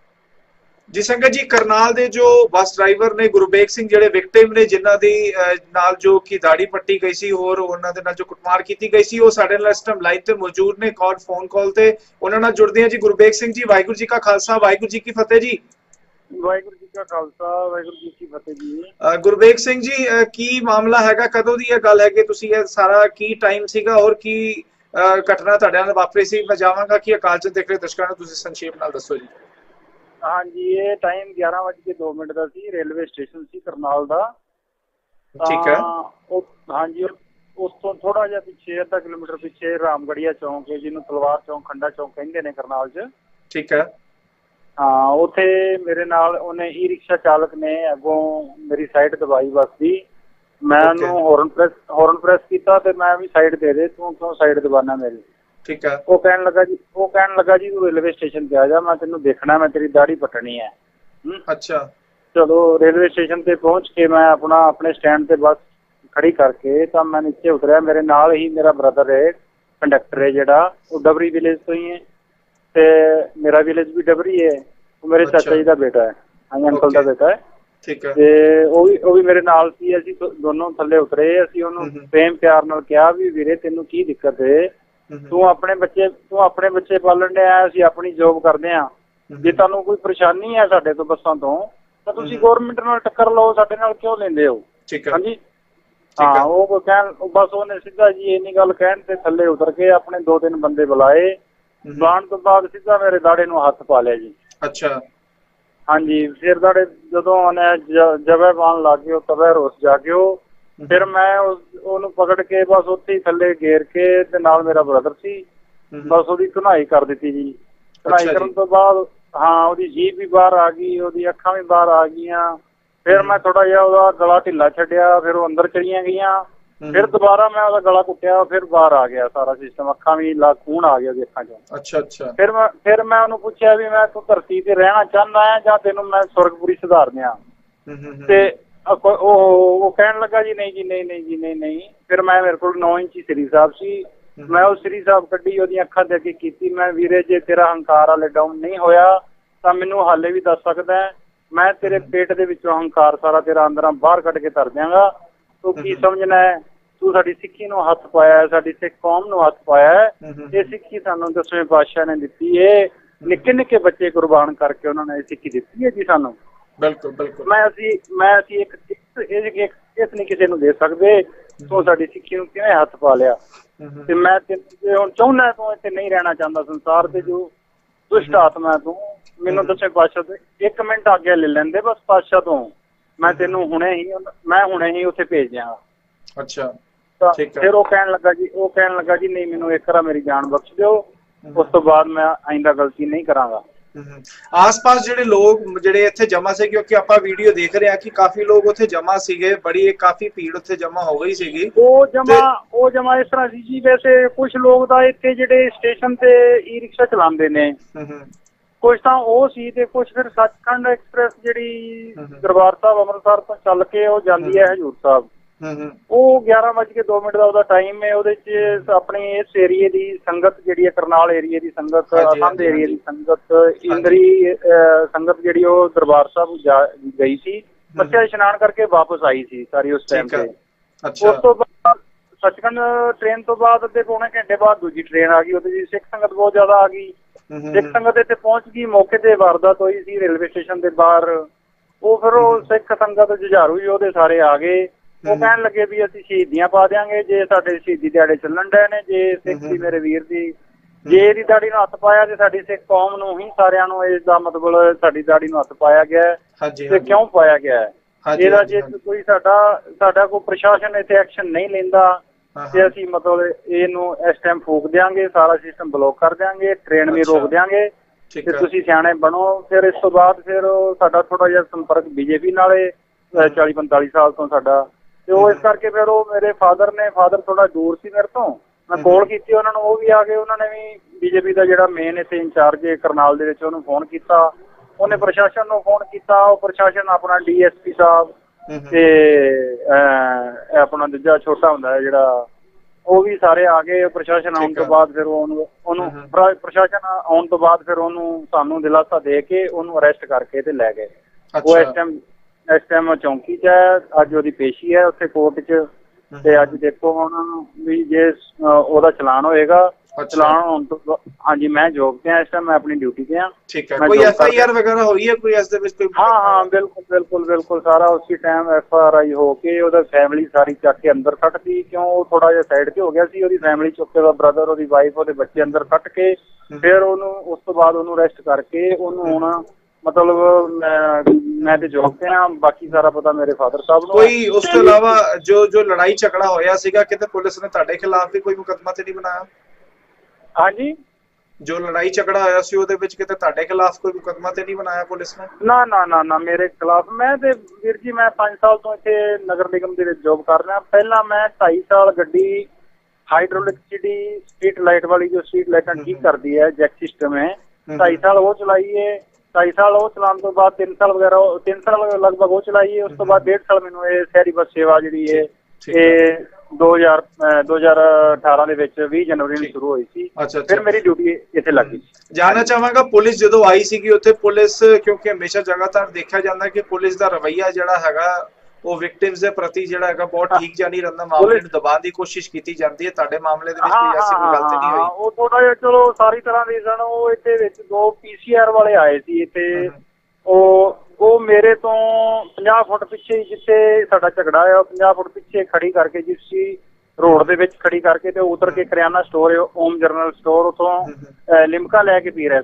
जी संगत जी करनाल दे जो बस ड्राइवर ने गुरबेक सिंह ਜਿਹੜੇ ਵਿਕਟਿਮ ਨੇ ਜਿਨ੍ਹਾਂ ਦੀ ਨਾਲ ਜੋ ਕਿ ਦਾੜੀ ਪੱਟੀ ਗਈ ਸੀ ਹੋਰ ਉਹਨਾਂ ਦੇ ਨਾਲ ਜੋ ਕੁੱਟਮਾਰ ਕੀਤੀ ਗਈ ਸੀ ਉਹ ਸਾਡੇ ਨਾਲ ਇਸ ਟਾਈਮ ਲਾਈਵ ਤੇ ਮੌਜੂਦ ਨੇ ਕਾਲ ਫੋਨ ਕਾਲ ਤੇ ਉਹਨਾਂ ਨਾਲ ਜੁੜਦੇ ਹਾਂ ਜੀ ਗੁਰਬੇਕ ਸਿੰਘ ਜੀ ਵਾਹਿਗੁਰੂ ਜੀ ਕਾ ਖਾਲਸਾ ਵਾਹਿਗੁਰੂ ਜੀ ਕੀ ਫਤਿਹ ਜੀ ਵਾਹਿਗੁਰੂ ਜੀ ਕਾ ਖਾਲਸਾ ਵਾਹਿਗੁਰੂ ਜੀ ਕੀ ਫਤਿਹ ਜੀ ਗੁਰਬੇਕ ਸਿੰਘ ਜੀ ਕੀ ਮਾਮਲਾ ਹੈਗਾ ਕਦੋਂ ਦੀ ਇਹ ਗੱਲ ਹੈ ਕਿ ਤੁਸੀਂ ਇਹ ਸਾਰਾ ਕੀ ਟਾਈਮ ਸੀਗਾ ਔਰ ਕੀ ਘਟਨਾ ਤੁਹਾਡੇ ਨਾਲ ਵਾਪਰੀ ਸੀ ਮੈਂ ਜਾਵਾਂਗਾ ਕਿ ਅਕਾਲ ਚੈਨਲ ਦੇਖ ਰਹੇ ਦਰਸ਼ਕਾਂ ਨੂੰ ਤੁਸੀਂ ਸੰਖੇਪ ਨਾਲ ਦੱਸੋ ਜੀ ਹਾਂਜੀ ਇਹ ਟਾਈਮ ਗਿਆਰਾਂ ਵੱਜ ਕੇ ਦੋ ਮਿੰਟ ਦਾ ਸੀ ਰੇਲਵੇ ਸਟੇਸ਼ਨ ਸੀ ਕਰਨਾਲ ਦਾ ਠੀਕ ਹੈ ਹਾਂਜੀ ਉਸ ਤੋਂ ਥੋੜਾ ਜਿਹਾ ਪਿੱਛੇ ਅੱਧਾ ਕਿਲੋਮੀਟਰ ਪਿੱਛੇ ਰਾਮਗੜੀਆ ਚੌਂਕ ਹੈ ਜਿਹਨੂੰ ਤਲਵਾਰ ਚੌਂਕ ਖੰਡਾ ਚੌਂਕ ਕਹਿੰਦੇ ਨੇ ਕਰਨਾਲ 'ਚ ਠੀਕ ਹੈ ਹਾਂ ਉੱਥੇ ਮੇਰੇ ਨਾਲ ਉਹਨੇ ਈ ਰਿਕਸ਼ਾ ਚਾਲਕ ਨੇ ਅੱਗੋਂ ਮੇਰੀ ਸਾਈਡ ਦਬਾਈ ਬੱਸ ਦੀ ਮੈਂ ਉਹਨੂੰ ਹੌਰਨ ਪ੍ਰੈਸ ਹੌਰਨ ਪ੍ਰੈਸ ਕੀਤਾ ਤੇ ਮੈਂ ਵੀ ਸਾਈਡ ਦੇ ਦੇ ਤੂੰ ਕਿਉਂ ਸਾਈਡ ਦਬਾਨਾ ਮੇਰੀ ਠੀਕ ਹੈ ਉਹ ਕਹਿਣ ਲੱਗਾ ਜੀ ਉਹ ਕਹਿਣ ਲੱਗਾ ਜੀ ਤੂੰ ਰੇਲਵੇ ਸਟੇਸ਼ਨ ਤੇ ਆ ਜਾ ਮੈਂ ਤੈਨੂੰ ਦੇਖਣਾ ਮੈਂ ਤੇਰੀ ਦਾੜੀ ਪੱਟਣੀ ਹੈ ਅੱਛਾ ਚਲੋ ਰੇਲਵੇ ਸਟੇਸ਼ਨ ਤੇ ਪਹੁੰਚ ਕੇ ਮੈਂ ਆਪਣਾ ਆਪਣੇ ਸਟੈਂਡ ਤੇ ਬੱਸ ਖੜੀ ਕਰਕੇ ਤਾਂ ਮੈਂ ਨੀਚੇ ਉਤਰਿਆ ਮੇਰੇ ਨਾਲ ਹੀ ਮੇਰਾ ਬ੍ਰਦਰ ਹੈ ਕੰਡਕਟਰ ਹੈ ਜਿਹੜਾ ਉਹ ਡਬਰੀ ਵਿਲੇਜ ਤੋਂ ਹੀ ਹੈ ਤੇ ਮੇਰਾ ਵਿਲੇਜ ਵੀ ਡਬਰੀ ਹੈ ਉਹ ਮੇਰੇ ਚਾਚਾ ਜੀ ਦਾ ਬੇਟਾ ਹੈ ਹਾਂਜੀ ਅੰਕਲ ਦਾ ਬੇਟਾ ਹੈ ਠੀਕ ਹੈ ਤੇ ਉਹ ਵੀ ਉਹ ਵੀ ਮੇਰੇ ਨਾਲ ਸੀ ਅਸੀਂ ਦੋਨੋਂ ਥੱਲੇ ਉਤਰੇ ਅਸੀਂ ਉਹਨੂੰ ਪ੍ਰੇਮ ਪਿਆਰ ਨਾਲ ਕਿਹਾ ਵੀ ਵੀਰੇ ਤੈਨੂੰ ਕੀ ਦਿੱਕਤ ਹੈ ਤੂੰ ਆਪਣੇ ਬੱਚੇ ਤੂੰ ਆਪਣੇ ਬੱਚੇ ਪਾਲਣ ਦੇ ਆਇਆ ਅਸੀਂ ਆਪਣੀ ਜੋਬ ਕਰਦੇ ਹਾਂ ਜੇ ਤੁਹਾਨੂੰ ਕੋਈ ਪਰੇਸ਼ਾਨੀ ਹੈ ਸਾਡੇ ਤੋਂ ਬੱਸਾਂ ਤੋਂ ਤਾਂ ਤੁਸੀਂ ਗੌਰਮੈਂਟ ਨਾਲ ਟੱਕਰ ਲਓ ਸਾਡੇ ਨਾਲ ਕਿਉਂ ਲੈਂਦੇ ਹੋ ਹਾਂਜੀ ਹਾਂ ਉਹ ਕਹਿਣ ਬਸ ਉਹਨੇ ਸਿੱਧਾ ਜੀ ਇੰਨੀ ਗੱਲ ਕਹਿਣ ਤੇ ਥੱਲੇ ਉਤਰ ਕੇ ਆਪਣੇ ਦੋ ਤਿੰਨ ਬੰਦੇ ਬੁਲਾਏ ਬੁਲਾਉਣ ਤੋਂ ਬਾਅਦ ਸਿੱਧਾ ਮੇਰੇ ਦਾੜੇ ਨੂੰ ਹੱਥ ਪਾ ਲਿਆ ਜੀ ਅੱਛਾ ਹਾਂਜੀ ਫਿਰ ਤੁਹਾਡੇ ਜਦੋਂ ਉਹਨੇ ਜਵੇ ਪਾਉਣ ਲੱਗ ਗਏ, ਉਹ ਤਵੇ ਰੋਸ ਜਾ ਕੇ ਉਹ ਫਿਰ ਮੈਂ ਉਹਨੂੰ ਪਕੜ ਕੇ ਬਸ ਉੱਥੇ ਹੀ ਥੱਲੇ ਗੇਰ ਕੇ ਤੇ ਨਾਲ ਮੇਰਾ ਬ੍ਰਦਰ ਸੀ, ਬਸ ਉਹਦੀ ਧੁਨਾਈ ਕਰ ਦਿੱਤੀ ਜੀ। ਧੁਨਾਈ ਕਰਨ ਤੋਂ ਬਾਅਦ ਹਾਂ ਉਹਦੀ ਜੀਭ ਵੀ ਬਾਹਰ ਆ ਗਈ, ਉਹਦੀ ਅੱਖਾਂ ਵੀ ਬਾਹਰ ਆ ਗਈਆਂ। ਫਿਰ ਮੈਂ ਥੋੜਾ ਜਿਹਾ ਉਹਦਾ ਗਲਾ ਢਿੱਲਾ ਛੱਡਿਆ, ਫਿਰ ਉਹ ਅੰਦਰ ਚਲੀਆਂ ਗਈਆਂ। ਫਿਰ ਦੁਬਾਰਾ ਮੈਂ ਉਹਦਾ ਗਲਾ ਕੁੱਟਿਆ, ਫਿਰ ਬਾਹਰ ਆ ਗਿਆ ਸਾਰਾ ਸਿਸਟਮ, ਅੱਖਾਂ ਵੀ ਲਾ ਖੂਨ ਆ ਗਿਆ ਉਹਦੀ ਅੱਖਾਂ ਚੋਂ। ਅੱਛਾ ਅੱਛਾ ਫਿਰ ਮੈਂ ਫਿਰ ਮੈਂ ਉਹਨੂੰ ਪੁੱਛਿਆ ਵੀ ਮੈਂ ਤੂੰ ਧਰਤੀ ਤੇ ਰਹਿਣਾ ਚਾਹੁੰਦਾ ਆ ਜਾਂ ਤੈਨੂੰ ਮੈਂ ਸੁਰਗਪੁਰੀ ਸੁਧਾਰ ਦਿਆਂ? ਤੇ ਉਹ ਉਹ ਕਹਿਣ ਲੱਗਾ ਜੀ ਨਹੀਂ ਜੀ ਨਹੀਂ ਨਹੀਂ ਜੀ ਨਹੀਂ ਨਹੀਂ। ਫਿਰ ਮੈਂ ਮੇਰੇ ਕੋਲ ਨੌ ਇੰਚੀ ਸ੍ਰੀ ਸਾਹਿਬ ਸੀ, ਮੈਂ ਉਹ ਸ੍ਰੀ ਸਾਹਿਬ ਕੱਢੀ, ਉਹਦੀਆਂ ਅੱਖਾਂ ਦੇ ਅੱਗੇ ਕੀਤੀ। ਮੈਂ ਵੀਰੇ ਜੇ ਤੇਰਾ ਹੰਕਾਰ ਹਾਲੇ ਡਾਊਨ ਨਹੀਂ ਹੋਇਆ ਤਾਂ ਮੈਨੂੰ ਹਾਲੇ ਵੀ ਦੱਸ ਸਕਦਾ, ਮੈਂ ਤੇਰੇ ਪੇਟ ਦੇ ਵਿੱਚੋਂ ਹੰਕਾਰ ਸਾਰਾ ਤੇਰਾ ਅੰਦਰਾਂ ਬਾਹਰ ਕੱਢ ਕੇ ਧਰ ਦਿਆਂਗਾ। ਤੂੰ ਕੀ ਸਮਝਣਾ ਹੈ? ਤੂੰ ਸਾਡੀ ਸਿੱਖੀ ਨੂੰ ਹੱਥ ਪਾਇਆ, ਸਾਡੀ ਸਿੱਖ ਕੌਮ ਨੂੰ ਹੱਥ ਪਾਇਆ। ਇਹ ਸਿੱਖੀ ਸਾਨੂੰ ਦਸਵੇਂ ਪਾਤਸ਼ਾਹ ਨੇ ਦਿੱਤੀ ਏ, ਨਿੱਕੇ ਨਿੱਕੇ ਬੱਚੇ ਕੁਰਬਾਨ ਕਰਕੇ ਉਹਨਾਂ ਨੇ ਸਿੱਖੀ ਦਿੱਤੀ ਹੈ ਜੀ ਸਾਨੂੰ। ਬਿਲਕੁਲ ਬਿਲਕੁਲ। ਮੈਂ ਅਸੀਂ ਮੈਂ ਅਸੀਂ ਇੱਕ ਇਸ ਨਹੀਂ ਕਿਸੇ ਨੂੰ ਦੇ ਸਕਦੇ, ਤੂੰ ਸਾਡੀ ਸਿੱਖੀ ਨੂੰ ਕਿਵੇਂ ਹੱਥ ਪਾ ਲਿਆ। ਤੇ ਮੈਂ ਹੁਣ ਚਾਹੁੰਦਾ ਤੂੰ ਇੱਥੇ ਨਹੀਂ ਰਹਿਣਾ ਚਾਹੁੰਦਾ ਸੰਸਾਰ ਤੇ, ਜੋ ਦੁਸ਼ਟ ਆਤਮਾ ਤੂੰ ਮੈਨੂੰ ਦਸਵੇਂ ਪਾਤਸ਼ਾਹ ਤੋਂ ਇੱਕ ਮਿੰਟ ਆਗਿਆ ਲੈ ਲੈਂਦੇ ਬਸ ਪਾਤਸ਼ਾਹ ਤੋਂ, ਮੈਂ ਤੈਨੂੰ ਹੁਣੇ ਹੀ ਮੈਂ ਹੁਣੇ ਹੀ ਉੱਥੇ ਭੇਜ ਦਿਆਂਗਾ। ਅੱਛਾ ਫਿਰ ਉਹ ਕਹਿਣ ਲੱਗਾ ਜੀ ਉਹ ਕਹਿਣ ਲੱਗਾ ਜੀ ਨਹੀਂ ਮੈਨੂੰ ਇੱਕ ਵਾਰ ਮੇਰੀ ਜਾਨ ਬਖਸ਼ ਦਿਓ, ਉਸ ਤੋਂ ਬਾਅਦ ਮੈਂ ਆਇੰਦਾ ਗਲਤੀ ਨਹੀਂ ਕਰਾਂਗਾ। ਆਸ ਪਾਸ ਜਿਹੜੇ ਲੋਕ ਜਿਹੜੇ ਇੱਥੇ ਜਮਾ ਸੀ, ਕਿਉਂਕਿ ਆਪਾਂ ਵੀਡੀਓ ਦੇਖ ਰਹੇ ਆ ਕਿ ਕਾਫੀ ਲੋਕ ਉੱਥੇ ਜਮਾ ਸੀਗੇ, ਬੜੀ ਕਾਫੀ ਭੀੜ ਉੱਥੇ ਜਮਾ ਹੋ ਗਈ ਸੀਗੀ। ਉਹ ਜਮਾ ਉਹ ਜਮਾ ਇਸ ਤਰ੍ਹਾਂ ਸੀ ਜੀ, ਵੈਸੇ ਕੁਛ ਲੋਕ ਤਾਂ ਇੱਥੇ ਜਿਹੜੇ ਸਟੇਸ਼ਨ ਤੇ ਈ ਰਿਕਸ਼ਾ ਚਲਾਉਂਦੇ ਨੇ, ਕੁਛ ਤਾਂ ਉਹ ਸੀ ਤੇ ਕੁਛ ਫਿਰ ਸੱਚਖੰਡ ਐਕਸਪ੍ਰੈਸ ਜਿਹੜੀ ਦਰਬਾਰ ਸਾਹਿਬ ਅੰਮ੍ਰਿਤਸਰ ਤੋਂ ਚੱਲ ਕੇ ਉਹ ਜਾਂਦੀ ਹੈ ਹਜ਼ੂਰ ਸਾਹਿਬ। ਉਹ ਗਿਆਰਾਂ ਵੱਜ ਕੇ ਦੋ ਮਿੰਟ ਦਾ ਉਹਦਾ ਟਾਈਮ ਹੈ। ਉਹਦੇ ਚ ਆਪਣੀ ਇਸ ਏਰੀਏ ਦੀ ਸੰਗਤ ਜਿਹੜੀ ਹੈ, ਕਰਨਾਲ ਏਰੀਏ ਦੀ ਸੰਗਤ, ਅਸੰਧ ਏਰੀਏ ਦੀ ਸੰਗਤ, ਇੰਦਰੀ ਸੰਗਤ ਜਿਹੜੀ ਉਹ ਦਰਬਾਰ ਸਾਹਿਬ ਗਈ ਸੀ, ਬੱਚਾ ਇਸ਼ਨਾਨ ਕਰਕੇ ਵਾਪਸ ਆਈ ਸੀ ਸਾਰੀ ਉਸ ਟਾਈਮ ਤੇ। ਉਸ ਤੋਂ ਬਾਅਦ ਸੱਚਖੰਡ ਟ੍ਰੇਨ ਤੋਂ ਬਾਅਦ ਅੱਧੇ ਪੌਣੇ ਘੰਟੇ ਬਾਅਦ ਦੂਜੀ ਟ੍ਰੇਨ ਆ ਗਈ, ਉਹਦੇ ਚ ਸਿੱਖ ਸੰਗਤ ਬਹੁਤ ਜ਼ਿਆਦਾ ਆ ਗਈ। ਸਿੱਖ ਸੰਗਤ ਇੱਥੇ ਪਹੁੰਚ ਗਈ, ਮੌਕੇ ਤੇ ਵਾਰਦਾਤ ਹੋਈ ਸੀ ਰੇਲਵੇ ਸਟੇਸ਼ਨ ਦੇ ਬਾਹਰ। ਉਹ ਫਿਰ ਉਹ ਸਿੱਖ ਸੰਗਤ ਜੁਝਾਰੂ ਜੀ ਉਹਦੇ ਸਾਰੇ ਆ ਗਏ। ਉਹ ਕਹਿਣ ਲੱਗੇ ਵੀ ਅਸੀਂ ਸ਼ਹੀਦੀਆਂ ਪਾ ਦਿਆਂਗੇ ਜੇ ਸਾਡੇ ਸ਼ਹੀਦੀ ਦਿਹਾੜੇ ਚੱਲਣ ਡਏ ਨੇ, ਜੇ ਸਿੱਖ ਦੀ ਮੇਰੇ ਵੀਰ ਦੀ ਜੇ ਇਹਦੀ ਦਾੜੀ ਨੂੰ ਹੱਥ ਪਾਇਆ ਤੇ ਸਾਡੀ ਸਿੱਖ ਕੌਮ ਨੂੰ ਹੀ ਸਾਰਿਆਂ ਨੂੰ ਇਸ ਦਾ ਮਤਲਬ ਸਾਡੀ ਦਾੜੀ ਨੂੰ ਹੱਥ ਪਾਇਆ ਗਿਆ ਤੇ ਕਿਉਂ ਪਾਇਆ ਗਿਆ ਹੈ। ਇਹਦਾ ਜੇ ਕੋਈ ਸਾਡਾ ਸਾਡਾ ਕੋਈ ਪ੍ਰਸ਼ਾਸਨ ਇੱਥੇ ਐਕਸ਼ਨ ਨਹੀਂ ਲੈਂਦਾ ਤੇ ਅਸੀਂ ਮਤਲਬ ਇਹਨੂੰ ਇਸ ਟਾਈਮ ਫੂਕ ਦਿਆਂਗੇ, ਸਾਰਾ ਸਿਸਟਮ ਬਲੌਕ ਕਰ ਦਿਆਂਗੇ, ਟ੍ਰੇਨ ਵੀ ਰੋਕ ਦਿਆਂਗੇ ਤੇ ਤੁਸੀਂ ਸਿਆਣੇ ਬਣੋ। ਫਿਰ ਇਸ ਤੋਂ ਬਾਅਦ ਫਿਰ ਸਾਡਾ ਥੋੜਾ ਜਿਹਾ ਸੰਪਰਕ ਬੀਜੇਪੀ ਨਾਲੇ ਚਾਲੀ ਪੰਤਾਲੀ ਸਾਲ ਤੋਂ ਸਾਡਾ, ਤੇ ਉਹ ਇਸ ਕਰਕੇ ਫਿਰ ਉਹ ਮੇਰੇ ਫਾਦਰ ਨੇ ਫਾਦਰ ਥੋੜਾ ਦੂਰ ਸੀ ਮੇਰੇ ਤੋਂ, ਮੈਂ ਕੋਲ ਕੀਤੀ ਉਹਨਾਂ ਨੂੰ, ਉਹ ਵੀ ਆ ਗਏ। ਉਹਨਾਂ ਨੇ ਵੀ ਬੀਜੇਪੀ ਦਾ ਜਿਹੜਾ ਮੇਨ ਇੱਥੇ ਇੰਚਾਰਜ ਹੈ ਕਰਨਾਲ ਦੇ ਵਿੱਚ, ਉਹਨੂੰ ਫੋਨ ਕੀਤਾ, ਉਹਨੇ ਪ੍ਰਸ਼ਾਸਨ ਨੂੰ ਫੋਨ ਕੀਤਾ। ਉਹ ਪ੍ਰਸ਼ਾਸਨ ਆਪਣਾ ਡੀ ਐਸ ਪੀ ਸਾਹਿਬ ਤੇ ਆਪਣਾ ਦੂਜਾ ਛੋਟਾ ਹੁੰਦਾ ਹੈ ਜਿਹੜਾ, ਉਹ ਵੀ ਸਾਰੇ ਆ ਗਏ। ਪ੍ਰਸ਼ਾਸਨ ਆਉਣ ਤੋਂ ਬਾਅਦ ਫਿਰ ਉਹਨੂੰ ਉਹਨੂੰ ਪ੍ਰਸ਼ਾਸਨ ਆਉਣ ਤੋਂ ਬਾਅਦ ਫਿਰ ਉਹਨੂੰ ਸਾਨੂੰ ਦਿਲਾਸਾ ਦੇ ਕੇ ਉਹਨੂੰ ਅਰੈਸਟ ਕਰਕੇ ਤੇ ਲੈ ਗਏ। ਉਹ ਇਸ ਟਾਈਮ ਇਸ ਟਾਈਮ ਚੌਂਕੀ 'ਚ ਹੈ, ਅੱਜ ਉਹਦੀ ਪੇਸ਼ੀ ਹੈ ਉੱਥੇ ਕੋਰਟ 'ਚ। ਤੇ ਅੱਜ ਦੇਖੋ ਹੁਣ ਵੀ ਜੇ ਉਹਦਾ ਚਲਾਨ ਹੋਏਗਾ, ਚਲਾਨ ਹੋਣ ਤੋਂ ਹਾਂਜੀ ਮੈਂ ਜੋਬ ਤੇ ਆ ਇਸ ਟਾਈਮ, ਮੈਂ ਆਪਣੀ ਡਿਊਟੀ ਤੇ ਆ। ਠੀਕ ਹੈ, ਕੋਈ ਐਫ ਆਈ ਆਰ ਵਗੈਰਾ ਹੋਈ ਹੈ ਕੋਈ ਇਸ ਦੇ ਵਿੱਚ? ਹਾਂ ਹਾਂ ਬਿਲਕੁਲ ਬਿਲਕੁਲ ਬਿਲਕੁਲ ਸਾਰਾ ਉਸੇ ਟਾਈਮ ਐਫ ਆਰ ਆਈ ਹੋ ਕੇ ਉਹਦਾ ਫੈਮਿਲੀ ਸਾਰੀ ਚੱਕ ਕੇ ਅੰਦਰ ਕੱਟਦੀ, ਕਿਉਂ ਉਹ ਥੋੜਾ ਜਿਹਾ ਸਾਈਡ ਤੇ ਹੋ ਗਿਆ ਸੀ। ਉਹਦੀ ਫੈਮਿਲੀ ਚੁੱਕ ਕੇ, ਉਹਦਾ ਬ੍ਰਦਰ, ਉਹਦੀ ਵਾਈਫ, ਉਹਦੇ ਬੱਚੇ ਅੰਦਰ ਕੱਟ ਕੇ ਫਿਰ ਉਹਨੂੰ ਉਸ ਤੋਂ ਬਾਅਦ ਉਹਨੂੰ ਅਰੈਸਟ ਕਰਕੇ ਉਹਨੂੰ ਹੁਣ ਮਤਲਬ ਮੈਂ ਤੇ ਜੋਬ ਤੇ ਆ, ਬਾਕੀ ਸਾਰਾ ਪਤਾ ਮੇਰੇ ਫਾਦਰ ਸਾਹਿਬ ਨੂੰ। ਕੋਈ ਉਸ ਤੋਂ ਇਲਾਵਾ ਜੋ ਜੋ ਲੜਾਈ ਝਗੜਾ ਹੋਇਆ ਸੀਗਾ, ਕਿਤੇ ਪੁਲਿਸ ਨੇ ਤੁਹਾਡੇ ਖਿਲਾਫ ਵੀ ਕੋਈ ਮੁਕੱਦਮਾ ਤੇ ਨਹੀਂ ਬਣਾਇਆ? ਹਾਂਜੀ, ਜੋ ਲੜਾਈ ਝਗੜਾ ਹੋਇਆ ਸੀ ਉਹਦੇ ਵਿੱਚ ਕਿਤੇ ਤੁਹਾਡੇ ਖਿਲਾਫ ਕੋਈ ਮੁਕੱਦਮਾ ਤੇ ਨਹੀਂ ਬਣਾਇਆ ਪੁਲਿਸ ਨੇ? ਨਾ ਨਾ ਨਾ ਨਾ ਮੇਰੇ ਖਿਲਾਫ। ਮੈਂ ਤੇ ਵੀਰ ਜੀ ਮੈਂ ਪੰਜ ਸਾਲ ਤੋਂ ਇੱਥੇ ਨਗਰ ਨਿਗਮ ਦੇ ਵਿੱਚ ਜੋਬ ਕਰ ਰਿਹਾ। ਪਹਿਲਾਂ ਮੈਂ ਢਾਈ ਸਾਲ ਗੱਡੀ ਹਾਈਡ੍ਰੋਲਿਕ ਸਿਟੀ ਸਟਰੀਟ ਲਾਈਟ ਵਾਲੀ, ਜੋ ਸਟਰੀਟ ਲਾਈਟਾਂ ਠੀਕ ਕਰਦੀ ਹੈ, ਜੈਕ ਸਿਸਟਮ ਹੈ, ਢਾਈ ਸਾਲ ਉਹ ਚਲਾਈ ਹੈ। ਢਾਈ ਸਾਲ ਉਹ ਚਲਾਉਣ ਤੋਂ ਬਾਅਦ ਤਿੰਨ ਸਾਲ ਵਗੈਰਾ ਤਿੰਨ ਸਾਲ ਲਗਭਗ ਉਹ ਚਲਾਈ ਹੈ। ਉਸ ਤੋਂ ਬਾਅਦ ਡੇਢ ਸਾਲ ਮੈਨੂੰ ਇਹ ਸ਼ਹਿਰੀ ਬੱਸ ਸੇਵਾ ਜਿਹੜੀ ਹੈ ਇਹ ਦੋ ਹਜ਼ਾਰ ਦੋ ਹਜ਼ਾਰ ਅਠਾਰਾਂ ਦੇ ਵਿੱਚ ਵੀਹ ਜਨਵਰੀ ਨੂੰ ਸ਼ੁਰੂ ਹੋਈ ਸੀ। ਫਿਰ ਮੇਰੀ ਡਿਊਟੀ ਇੱਥੇ ਲੱਗ ਗਈ। ਜਾਣਨਾ ਚਾਹਾਂਗਾ ਪੁਲਿਸ ਜਦੋਂ ਆਈ ਸੀਗੀ ਉੱਥੇ, ਪੁਲਿਸ ਕਿਉਂਕਿ ਹਮੇਸ਼ਾ ਜਗ੍ਹਾਤਾਰ ਦੇਖਿਆ ਜਾਂਦਾ ਕਿ ਪੁਲਿਸ ਦਾ ਰਵੱਈਆ ਜਿਹੜਾ ਹੈਗਾ ਉਹ ਵਿਕਟਿਮਸ ਦੇ ਪ੍ਰਤੀ ਜਿਹੜਾ ਹੈਗਾ ਬਹੁਤ ਠੀਕ ਜਿਹਾ ਨਹੀਂ ਰਹਿੰਦਾ, ਮਾਮਲੇ ਨੂੰ ਦਬਾਉਣ ਦੀ ਕੋਸ਼ਿਸ਼ ਕੀਤੀ ਜਾਂਦੀ ਹੈ। ਤੁਹਾਡੇ ਮਾਮਲੇ ਦੇ ਵਿੱਚ ਕੋਈ ਐਸੀ ਕੋਈ ਗਲਤੀ ਨਹੀਂ ਹੋਈ? ਉਹ ਥੋੜਾ ਜਿਹਾ ਚਲੋ ਸਾਰੀ ਤਰ੍ਹਾਂ ਦੀ ਸਨ। ਉਹ ਇੱਥੇ ਵਿੱਚ ਦੋ ਪੀ ਸੀ ਆਰ ਵਾਲੇ ਆਏ ਸੀ ਇੱਥੇ, ਉਹ ਉਹ ਮੇਰੇ ਤੋਂ ਪੰਜਾਹ ਫੁੱਟ ਪਿੱਛੇ, ਜਿੱਥੇ ਸਾਡਾ ਝਗੜਾ ਹੈ, ਉਹ ਪੰਜਾਹ ਫੁੱਟ ਪਿੱਛੇ ਖੜੀ ਕਰਕੇ, ਜਿਸ ਰੋਡ ਦੇ ਵਿੱਚ ਖੜੀ ਕਰਕੇ ਤੇ ਉਤਰ ਕੇ ਕਰਿਆਨਾ ਸਟੋਰ ਓਮ ਜਨਰਲ ਸਟੋਰ, ਉੱਥੋਂ ਲਿਮਕਾ ਲੈ ਕੇ ਪੀ ਰਹੇ ਸਨ।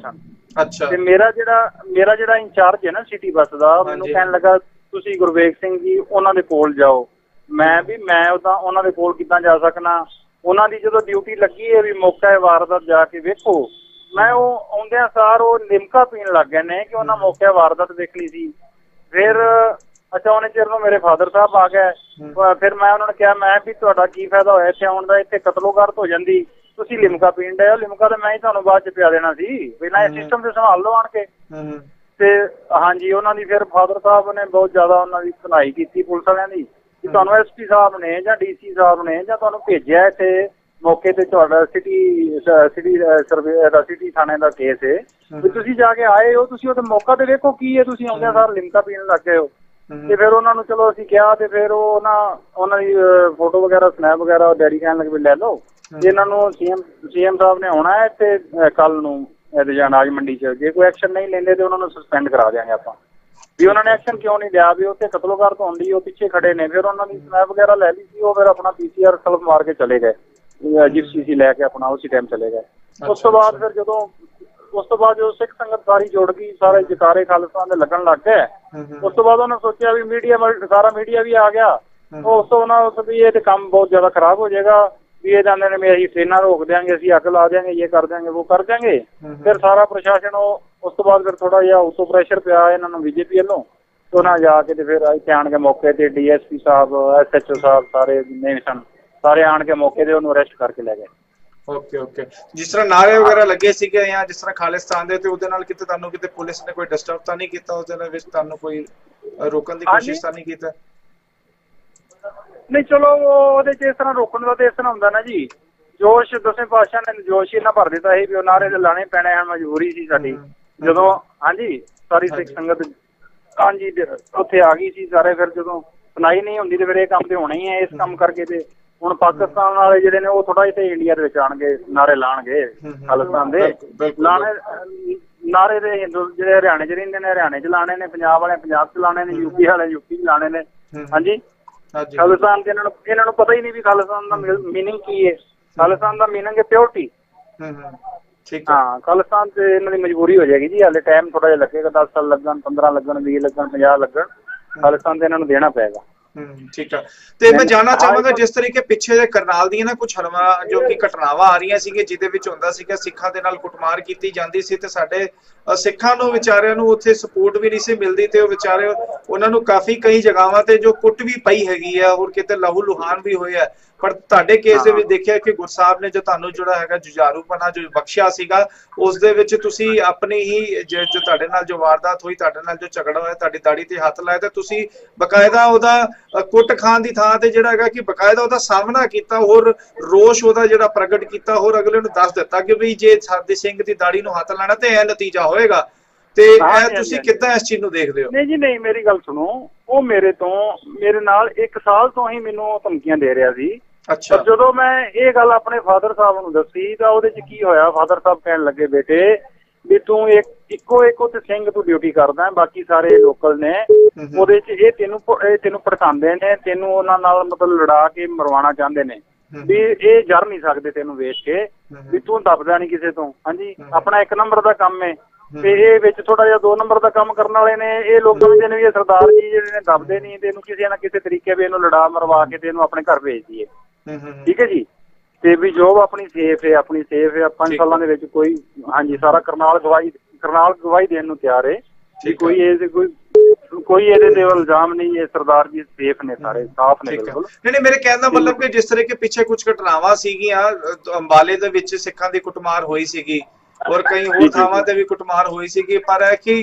ਅੱਛਾ ਤੇ ਮੇਰਾ ਜਿਹੜਾ ਮੇਰਾ ਜਿਹੜਾ ਇੰਚਾਰਜ ਹੈ ਨਾ ਸਿਟੀ ਬੱਸ ਦਾ, ਮੈਨੂੰ ਕਹਿਣ ਲੱਗਾ ਤੁਸੀਂ ਗੁਰਵੇਗ ਸਿੰਘ ਜੀ ਉਹਨਾਂ ਦੇ ਕੋਲ ਜਾਓ। ਮੈਂ ਵੀ ਮੈਂ ਉਦਾਂ ਉਹਨਾਂ ਦੇ ਕੋਲ ਕਿੱਦਾਂ ਜਾ ਸਕਣਾ, ਉਹਨਾਂ ਦੀ ਜਦੋਂ ਡਿਊਟੀ ਲੱਗੀ ਹੈ ਵੀ ਮੌਕਾ ਹੈ ਵਾਰਦਾਤ ਜਾ ਕੇ ਵੇਖੋ। ਮੈਂ ਉਹ ਆਉਂਦਿਆਂ ਸਾਰ ਉਹ ਲਿਮਕਾ ਪੀਣ ਲੱਗ ਗਏ ਨੇ ਕਿ ਉਹਨਾਂ ਮੌਕੇ ਵਾਰਦਾਤ ਵੇਖਣੀ ਸੀ। ਫਿਰ ਅੱਛਾ ਉਹਨੇ ਚਿਰ ਨੂੰ ਮੇਰੇ ਫਾਦਰ ਸਾਹਿਬ ਆ ਗਏ। ਫਿਰ ਮੈਂ ਉਹਨਾਂ ਨੂੰ ਕਿਹਾ ਮੈਂ ਵੀ ਤੁਹਾਡਾ ਕੀ ਫਾਇਦਾ ਹੋਇਆ ਇੱਥੇ ਆਉਣ ਦਾ, ਇੱਥੇ ਕਤਲੋਗਾਰਤ ਹੋ ਜਾਂਦੀ, ਤੁਸੀਂ ਲਿਮਕਾ ਪੀਣ ਡਏ ਹੋ। ਲਿਮਕਾ ਤਾਂ ਮੈਂ ਹੀ ਤੁਹਾਨੂੰ ਬਾਅਦ ਚ ਪਿਆ ਦੇਣਾ ਸੀ, ਪਹਿਲਾਂ ਇਹ ਸਿਸਟਮ ਤੇ ਸੰਭਾਲ ਲਓ ਆਣ ਕੇ। ਤੇ ਹਾਂਜੀ ਉਹਨਾਂ ਦੀ ਫਿਰ ਫਾਦਰ ਸਾਹਿਬ ਨੇ ਬਹੁਤ ਜ਼ਿਆਦਾ ਉਹਨਾਂ ਦੀ ਸੁਣਾਈ ਕੀਤੀ ਪੁਲਿਸ ਵਾਲਿਆਂ ਦੀ ਕਿ ਤੁਹਾਨੂੰ ਐਸ ਪੀ ਸਾਹਿਬ ਨੇ ਜਾਂ ਡੀ ਸੀ ਸਾਹਿਬ ਨੇ ਜਾਂ ਤੁਹਾਨੂੰ ਭੇਜਿਆ ਇੱਥੇ ਮੌਕੇ ਤੇ ਤੁਹਾਡਾ ਸਿਟੀ ਸਿਟੀ ਸਰਵੇ ਦਾ ਸਿਟੀ ਥਾਣੇ ਦਾ ਕੇਸ ਹੈ ਵੀ ਤੁਸੀਂ ਜਾ ਕੇ ਆਏ ਹੋ, ਤੁਸੀਂ ਉਹਦੇ ਮੌਕਾ ਤੇ ਵੇਖੋ ਕੀ ਹੈ, ਤੁਸੀਂ ਆਉਂਦਿਆਂ ਸਾਰ ਲਿਮਕਾ ਪੀਣ ਲੱਗ ਗਏ ਹੋ। ਤੇ ਫਿਰ ਉਹਨਾਂ ਨੂੰ ਚਲੋ ਅਸੀਂ ਕਿਹਾ ਤੇ ਫਿਰ ਉਹ ਨਾ ਉਹਨਾਂ ਦੀ ਫੋਟੋ ਵਗੈਰਾ ਸਨੈਪ ਵਗੈਰਾ ਡੈਡੀ ਕਹਿਣ ਲੱਗੇ ਵੀ ਲੈ ਲਓ। ਤੇ ਇਹਨਾਂ ਨੂੰ ਸੀਐਮ ਸੀਐਮ ਸਾਹਿਬ ਨੇ ਆਉਣਾ ਹੈ ਤੇ ਕੱਲ ਨੂੰ ਇਹਦੇ ਅਨਾਜ ਮੰਡੀ 'ਚ ਜੇ ਕੋਈ ਐਕਸ਼ਨ ਨਹੀਂ ਲੈਂਦੇ ਤੇ ਉਹਨਾਂ ਨੂੰ ਸਸਪੈਂਡ ਕਰਾ ਦਿਆਂਗੇ ਆਪਾਂ। ਵੀ ਉਹਨਾਂ ਨੇ ਐਕਸ਼ਨ ਕਿਉਂ ਨਹੀਂ ਲਿਆ, ਵੀ ਉੱਥੇ ਕਤਲੋਗਾਰਤ ਹੋਣ ਦੀ ਉਹ ਪਿੱਛੇ ਖੜੇ ਨੇ। ਫਿਰ ਉਹਨਾਂ ਦੀ ਸਨੈਪ ਵਗੈਰਾ ਲੈ ਲਈ ਸੀ, ਉਹ ਫਿਰ ਆਪਣਾ ਪੀ ਸੀ ਆਰ ਸਲਫ ਮਾਰ ਕੇ ਚਲੇ ਗਏ, ਜਿਪਸੀ ਸੀ ਲੈ ਕੇ ਆਪਣਾ ਉਸੇ ਟਾਈਮ ਚਲੇ ਗਏ। ਉਸ ਤੋਂ ਬਾਅਦ ਫਿਰ ਜਦੋਂ ਉਸ ਤੋਂ ਬਾਅਦ ਜਦੋਂ ਸਿੱਖ ਸੰਗਤ ਸਾਰੀ ਜੁੜ ਗਈ, ਸਾਰੇ ਜਕਾਰੇ ਖਾਲਿਸਤਾਨ ਦੇ ਲੱਗਣ ਲੱਗ ਗਏ। ਉਸ ਤੋਂ ਬਾਅਦ ਉਹਨਾਂ ਸੋਚਿਆ ਵੀ ਮੀਡੀਆ ਸਾਰਾ ਮੀਡੀਆ ਵੀ ਆ ਗਿਆ। ਉਸ ਤੋਂ ਉਹਨਾਂ ਵੀ ਇਹ ਤੇ ਕੰਮ ਬਹੁਤ ਜ਼ਿਆਦਾ ਖਰਾਬ ਹੋ ਜਾਏਗਾ, ਵੀ ਇਹ ਜਾਂਦੇ ਨੇ ਵੀ ਅਸੀਂ ਟ੍ਰੇਨਾਂ ਰੋਕ ਦਿਆਂਗੇ, ਅਸੀਂ ਅੱਗ ਲਾ ਦਿਆਂਗੇ, ਇਹ ਕਰ ਦਿਆਂਗੇ, ਉਹ ਕਰ ਦਿਆਂਗੇ। ਫਿਰ ਸਾਰਾ ਪ੍ਰਸ਼ਾਸਨ ਉਹ ਉਸ ਤੋਂ ਬਾਅਦ ਫਿਰ ਥੋੜਾ ਜਿਹਾ ਉੱਤੋਂ ਪ੍ਰੈਸ਼ਰ ਪਿਆ ਇਹਨਾਂ ਨੂੰ ਬੀਜੇਪੀ ਵੱਲੋਂ, ਤੇ ਉਹਨਾਂ ਜਾ ਕੇ ਤੇ ਫਿਰ ਇੱਥੇ ਆਣ ਕੇ ਮੌਕੇ ਤੇ ਡੀ ਐਸ ਪੀ ਸਾਹਿਬ, ਐਸ ਐਚ ਓ ਸਾਹਿਬ ਸਾਰੇ ਜਿੰਨੇ ਸਨ ਸਾਰੇ ਆਣ ਕੇ ਮੌਕੇ ਤੇ ਉਹਨੂੰ ਅਰੈਸਟ ਕਰਕੇ ਲੈ ਗਏ। ਓਕੇ ਓਕੇ ਜਿਸ ਤਰ੍ਹਾਂ ਨਾਰੇ ਵਗੈਰਾ ਲੱਗੇ ਸੀਗੇ ਜਾਂ ਜਿਸ ਤਰ੍ਹਾਂ ਖਾਲਿਸਤਾਨ ਦੇ, ਤੇ ਉਹਦੇ ਨਾਲ ਕਿਤੇ ਤੁਹਾਨੂੰ ਕਿਤੇ ਪੁਲਿਸ ਨੇ ਕੋਈ ਡਿਸਟਰਬ ਤਾਂ ਨਹੀਂ ਕੀਤਾ, ਉਹਦੇ ਵਿੱਚ ਤੁਹਾਨੂੰ ਕੋਈ ਰੋਕਣ ਦੀ ਕੋਸ਼ਿਸ਼ ਤਾਂ ਨਹੀਂ ਕੀਤਾ? ਨਹੀਂ ਚਲੋ ਉਹਦੇ ਚ ਇਸ ਤਰ੍ਹਾਂ ਰੋਕਣ ਦਾ ਤੇ ਇਸ ਤਰ੍ਹਾਂ ਹੁੰਦਾ ਨਾ ਜੀ, ਜੋਸ਼ ਦਸਵੇਂ ਪਾਤਸ਼ਾਹ ਨੇ ਜੋਸ਼ ਇਹਨਾਂ ਭਰ ਦਿੱਤਾ ਸੀ ਵੀ ਉਹ ਨਾਰੇ ਤੇ ਲਾਣੇ ਪੈਣੇ ਆ, ਮਜਬੂਰੀ ਸੀ ਸਾਡੀ। ਜਦੋਂ ਹਾਂਜੀ ਸਾਰੀ ਸਿੱਖ ਸੰਗਤ ਹਾਂਜੀ ਉੱਥੇ ਆ ਗਈ ਸੀ ਸਾਰੇ, ਫਿਰ ਜਦੋਂ ਸੁਣਾਈ ਨਹੀਂ ਹੁੰਦੀ ਤੇ ਫਿਰ ਇਹ ਕੰਮ ਤੇ ਹੋਣਾ ਹੀ ਹੈ। ਇਸ ਕੰਮ ਕਰਕੇ ਤੇ ਹੁਣ ਪਾਕਿਸਤਾਨ ਵਾਲੇ ਜਿਹੜੇ ਨੇ ਉਹ ਥੋੜਾ ਜਿਹਾ ਇੰਡੀਆ ਦੇ ਵਿੱਚ ਆਣਗੇ, ਨਾਰੇ ਲਾਣਗੇ ਖਾਲਿਸਤਾਨ ਦੇ ਲਾਣੇ ਨਾਰੇ ਦੇ। ਹਿੰਦੂ ਜਿਹੜੇ ਹਰਿਆਣੇ ਚ ਰਹਿੰਦੇ ਨੇ ਹਰਿਆਣੇ ਚ ਲਾਣੇ ਨੇ, ਪੰਜਾਬ ਵਾਲੇ ਪੰਜਾਬ ਚ ਲਾਣੇ ਨੇ, ਯੂਪੀ ਵਾਲੇ ਯੂਪੀ ਚ ਲਾਣੇ ਨੇ। ਹਾਂਜੀ ਖਾਲਿਸਤਾਨ ਤੇ ਇਹਨਾਂ ਨੂੰ ਇਹਨਾਂ ਨੂੰ ਪਤਾ ਹੀ ਨਹੀਂ ਵੀ ਖਾਲਿਸਤਾਨ ਦਾ ਮੀਨਿੰਗ ਕੀ ਹੈ। ਖਾਲਿਸਤਾਨ ਦਾ ਮੀਨਿੰਗ ਹੈ ਪਿਓਰਟੀ। ਹਾਂ ਖਾਲਿਸਤਾਨ ਤੇ ਇਹਨਾਂ ਦੀ ਮਜਬੂਰੀ ਹੋ ਜਾਏਗੀ ਜੀ, ਹਾਲੇ ਟਾਈਮ ਥੋੜਾ ਜਿਹਾ ਲੱਗੇਗਾ, ਦਸ ਸਾਲ ਲੱਗਣ, ਪੰਦਰਾਂ ਲੱਗਣ, ਵੀਹ ਲੱਗਣ, ਪੰਜਾਹ ਲੱਗਣ, ਖਾਲਿਸਤਾਨ ਤੇ ਇਹਨਾਂ ਨੂੰ ਦੇਣਾ ਪਏਗਾ। ਠੀਕ ਹੈ। ਤੇ ਮੈਂ ਜਾਣਨਾ ਚਾਹਾਂਗਾ ਜਿਸ ਤਰੀਕੇ ਪਿੱਛੇ ਜੇ ਕਰਨਾਲ ਦੀਆਂ ਨਾ ਕੁਝ ਹਰਮਾ ਜੋ ਕਿ ਘਟਨਾਵਾਂ ਆ ਰਹੀਆਂ ਸੀਗੇ ਜਿਹਦੇ ਵਿੱਚ ਹੁੰਦਾ ਸੀਗਾ ਸਿੱਖਾਂ ਦੇ ਨਾਲ ਕੁੱਟਮਾਰ ਕੀਤੀ ਜਾਂਦੀ ਸੀ ਤੇ ਸਾਡੇ ਸਿੱਖਾਂ ਨੂੰ ਵਿਚਾਰਿਆਂ ਨੂੰ ਉੱਥੇ ਸਪੋਰਟ ਵੀ ਨਹੀਂ ਸੀ ਮਿਲਦੀ ਤੇ ਉਹ ਵਿਚਾਰੇ ਉਹਨਾਂ ਨੂੰ ਕਾਫੀ ਕਈ ਜਗ੍ਹਾਵਾਂ ਤੇ ਜੋ ਕੁੱਟ ਵੀ ਪਈ ਹੈਗੀ ਆ, ਹੋਰ ਕਿਤੇ ਲਹੂ ਲੁਹਾਨ ਵੀ ਹੋਇਆ। ਪਰ ਤੁਹਾਡੇ ਕੇਸ ਦੇ ਵਿੱਚ ਦੇਖਿਆ ਕਿ ਗੁਰੂ ਸਾਹਿਬ ਨੇ ਜੋ ਤੁਹਾਨੂੰ ਜਿਹੜਾ ਹੈਗਾ ਜੁਝਾਰੂਪਨਾ ਜੋ ਬਖਸ਼ਿਆ ਸੀਗਾ, ਉਸ ਦੇ ਵਿੱਚ ਤੁਸੀਂ ਆਪਣੀ ਹੀ ਜੋ ਤੁਹਾਡੇ ਨਾਲ ਜੋ ਵਾਰਦਾਤ ਹੋਈ, ਤੁਹਾਡੇ ਨਾਲ ਜੋ ਝਗੜਾ ਹੋਇਆ, ਤੁਹਾਡੀ ਦਾੜੀ ਤੇ ਹੱਥ ਲਾਇਆ ਤੇ ਤੁਸੀਂ ਬਕਾਇਦਾ ਉਹਦਾ ਕੁੱਟ ਖਾਣ ਦੀ ਥਾਂ ਤੇ ਜਿਹੜਾ ਹੈਗਾ ਕਿ ਬਕਾਇਦਾ ਉਹਦਾ ਸਾਹਮਣਾ ਕੀਤਾ, ਹੋਰ ਰੋਸ਼ ਉਹਦਾ ਜਿਹੜਾ ਪ੍ਰਗਟ ਕੀਤਾ, ਹੋਰ ਅਗਲੇ ਨੂੰ ਦੱਸ ਦਿੱਤਾ ਕਿ ਵੀ ਜੇ ਸਾਦੇ ਸਿੰਘ ਦੀ ਦਾੜੀ ਨੂੰ ਹੱਥ ਲਾਣਾ ਤੇ ਇਹ ਨਤੀਜਾ ਹੋਏਗਾ। ਤੇ ਇਹ ਤੁਸੀਂ ਕਿੱਦਾਂ ਇਸ ਚੀਜ਼ ਨੂੰ ਦੇਖਦੇ ਹੋ? ਨਹੀਂ ਜੀ ਨਹੀਂ, ਮੇਰੀ ਗੱਲ ਸੁਣੋ, ਉਹ ਮੇਰੇ ਤੋਂ ਮੇਰੇ ਨਾਲ ਇੱਕ ਸਾਲ ਤੋਂ ਹੀ ਮੈਨੂੰ ਧਮਕੀਆਂ ਦੇ ਰਿਹਾ ਸੀ। ਅੱਛਾ। ਜਦੋਂ ਮੈਂ ਇਹ ਗੱਲ ਆਪਣੇ ਫਾਦਰ ਸਾਹਿਬ ਨੂੰ ਦੱਸੀ ਤਾਂ ਉਹਦੇ ਚ ਕੀ ਹੋਇਆ, ਫਾਦਰ ਸਾਹਿਬ ਕਹਿਣ ਲੱਗੇ ਬੇਟੇ ਵੀ ਤੂੰ ਇੱਕ ਇੱਕੋ ਇੱਕ ਉੱਥੇ ਸਿੰਘ ਤੂੰ ਡਿਊਟੀ ਕਰਦਾ, ਬਾਕੀ ਸਾਰੇ ਲੋਕਲ ਨੇ, ਉਹਦੇ ਚ ਇਹ ਤੈਨੂੰ ਇਹ ਤੈਨੂੰ ਭੜਕਾਉਂਦੇ ਨੇ, ਤੈਨੂੰ ਉਹਨਾਂ ਨਾਲ ਮਤਲਬ ਲੜਾ ਕੇ ਮਰਵਾਉਣਾ ਚਾਹੁੰਦੇ ਨੇ, ਵੀ ਇਹ ਜਰ ਨਹੀਂ ਸਕਦੇ ਤੈਨੂੰ ਵੇਚ ਕੇ, ਵੀ ਤੂੰ ਦੱਬਦਾ ਨਹੀਂ ਕਿਸੇ ਤੋਂ। ਹਾਂਜੀ ਆਪਣਾ ਇੱਕ ਨੰਬਰ ਦਾ ਕੰਮ ਹੈ ਤੇ ਇਹ ਵਿੱਚ ਥੋੜਾ ਜਿਹਾ ਦੋ ਨੰਬਰ ਦਾ ਕੰਮ ਕਰਨ ਵਾਲੇ ਨੇ ਇਹ ਲੋਕ ਸਮਝਦੇ ਨੇ ਵੀ ਇਹ ਸਰਦਾਰ ਜੀ ਜਿਹੜੇ ਨੇ ਦੱਬਦੇ ਨਹੀਂ, ਤੇ ਇਹਨੂੰ ਕਿਸੇ ਨਾ ਕਿਸੇ ਤਰੀਕੇ ਵੀ ਇਹਨੂੰ ਲੜਾ ਮਰਵਾ ਕੇ ਤੇ ਇਹਨੂੰ ਆਪਣੇ ਘਰ ਭੇਜ ਦਈਏ। ਠੀਕ ਹੈ ਜੀ। ਤੇ ਵੀ ਜੋਬ ਆਪਣੀ ਸੇਫ ਹੈ, ਆਪਣੀ ਸੇਫ ਹੈ, ਪੰਜ ਸਾਲਾਂ ਦੇ ਵਿੱਚ ਕੋਈ ਹਾਂਜੀ ਸਾਰਾ ਕਰਨਾਲ ਗਵਾਹੀ ਕਰਨਾਲ ਗਵਾਹੀ ਦੇਣ ਨੂੰ ਤਿਆਰ ਹੈ, ਕੋਈ ਇਹ ਕੋਈ ਕੋਈ ਇਹਦੇ ਤੇ ਇਲਜ਼ਾਮ ਨਹੀਂ, ਇਹ ਸਰਦਾਰ ਜੀ ਸੇਫ ਨੇ, ਸਾਰੇ ਸਾਫ਼ ਨੇ ਬਿਲਕੁਲ। ਨਹੀਂ ਨਹੀਂ ਮੇਰੇ ਕਹਿਣ ਦਾ ਮਤਲਬ ਕਿ ਜਿਸ ਤਰ੍ਹਾਂ ਕਿ ਪਿੱਛੇ ਕੁਝ ਘਟਨਾਵਾਂ ਸੀਗੀਆਂ, ਅੰਬਾਲੇ ਦੇ ਵਿੱਚ ਸਿੱਖਾਂ ਦੀ ਕੁੱਟਮਾਰ ਹੋਈ ਸੀਗੀ ਔਰ ਕਈ ਹੋਰ ਥਾਵਾਂ ਤੇ ਵੀ ਕੁੱਟਮਾਰ ਹੋਈ ਸੀਗੀ, ਪਰ ਇਹ ਕਿ